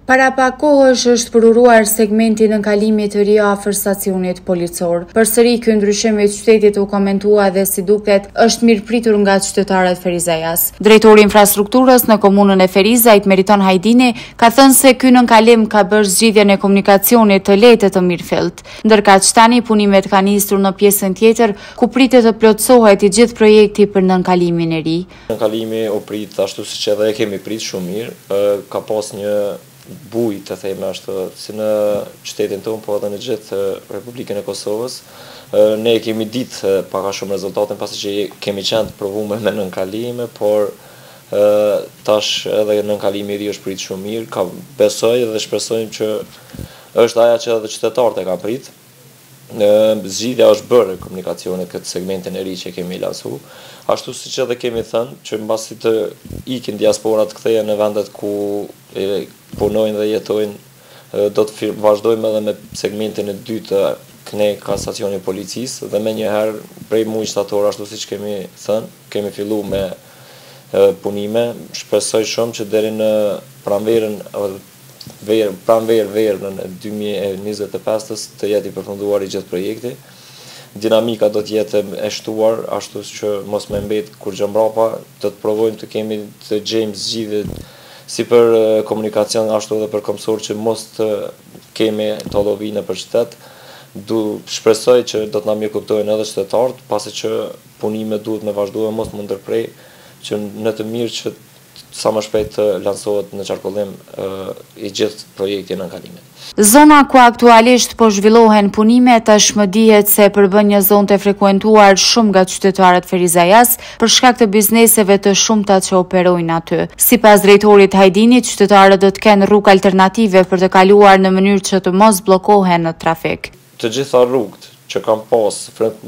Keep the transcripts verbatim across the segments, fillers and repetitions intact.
Para pak kohësh është përuruar segmenti në kalimit të ri afër stacionit policor. Përsëri ky ndryshim i qytetit u komentua dhe si duket është mirëpritur nga qytetarët ferizajas. Drejtori i infrastrukturës në komunën e Ferizajt, Meriton Hajdini, ka thënë se ky nënkalim ka bërë zgjidhjen e komunikacionit të lehtë të mirëfillt. Ndërkaq tani punimet kanë nisur në pjesën tjetër ku pritet të plotësohet i gjithë projekti për nënkalimin e ri. Nënkalimi u prit ashtu siç edhe e kemi prit shumë mirë, ka pas një buj të theme ashtu si në qytetin tonë, po edhe në gjithë Republikën e Kosovës. Ne kemi ditë paka shumë rezultatin pasi që kemi qenë të provuar me nënkalime, por tash edhe nënkalimi i ri është prit shumë mirë. Ka besoj dhe shpresojmë që është aja që edhe qytetarët e kanë prit. Zgjidhja është bërë komunikacionit këtë segmentin e ri që kemi lansu. Ashtu si që edhe kemi thënë, që mbasi të ikin diasporat kthehen në vendet ku punojnë dhe jetojnë, do të vazhdojmë edhe me segmentin e dytë të K N E ka stacioni policisë dhe me njëherë prej muaj shtator, ashtu si që kemi thënë, kemi fillu me punime. Shpresoj shumë që deri në pranverën pranverë verën në dy mijë e njëzet e pesë të jetë i përfunduar i gjithë projekti. Dinamika do të jetë e shtuar, ashtu që mos me mbet kur gjë mbrapa, do të provojmë të kemi të gjejmë zgjidhje si për komunikacion ashtu edhe për komsor që mos të kemi të llovinë për qytet. Du shpresoj që do të na mirëkuptojnë edhe qytetarët, pasi që punimet duhet me vazhduar, mos më ndërprej, që në të mirë që sa më shpejt të lansohet në qarkullim i gjithë projekti në nënkalimit. Zona ku aktualisht po zhvillohen punimet tashmë dihet se përbën një zonë të frekuentuar shumë nga qytetarët ferizajas për shkak të bizneseve të shumta që operojnë aty. Sipas drejtorit Hajdini, qytetarët do të kenë rrugë alternative për të kaluar në mënyrë që të mos bllokohen në trafik. Të gjitha rrugët që kanë pas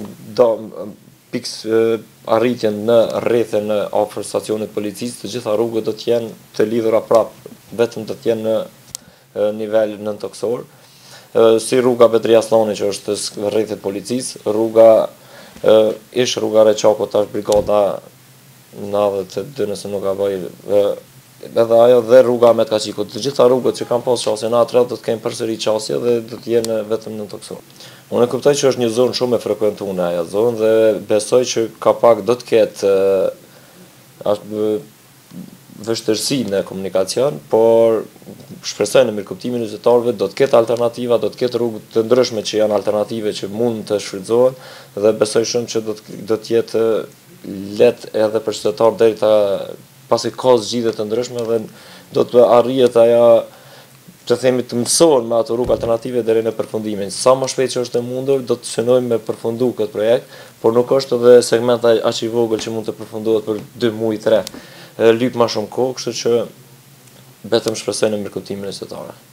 piks arritjen në rrethen në afër stacionit policisë, të gjitha rrugët do të jenë të lidhura prapë, vetëm do të jenë në nivel nëntoksor. Si rruga Betri Aslani që është rrethet policisë, rruga ish rruga Reçako tash brigada nëntëdhjetë e dy nëse nuk gaboj, edhe ajo dhe rruga Ahmet Kaçiku. Të gjitha rrugët që kanë pas qasje në atë do të kenë përsëri qasje dhe do të jenë vetëm nëntoksor. Unë e kuptoj që është një zonë shumë e frekuentuar ajo zonë dhe besoj që ka pak do të ketë vështirësi në komunikacion, por shpresoj në mirëkuptimin e qytetarëve do të ketë alternativa, do të ketë rrugë të ndryshme që janë alternative që mund të shfrytëzohen dhe besoj shumë që do të do të jetë lehtë edhe për qytetarët deri ta pasi ka zgjidhje të ndryshme dhe do të arrihet ajo të themi të mësohen me ato rrugë alternative deri në përfundimin. Sa më shpejt që është e mundur, do të synojmë me përfundu këtë projekt, por nuk është edhe segment aq i vogël që mund të përfundohet për dy muaj, tre. Lyp më shumë kohë, kështu që vetëm shpresoj në mirëkuptimin e qytetarëve.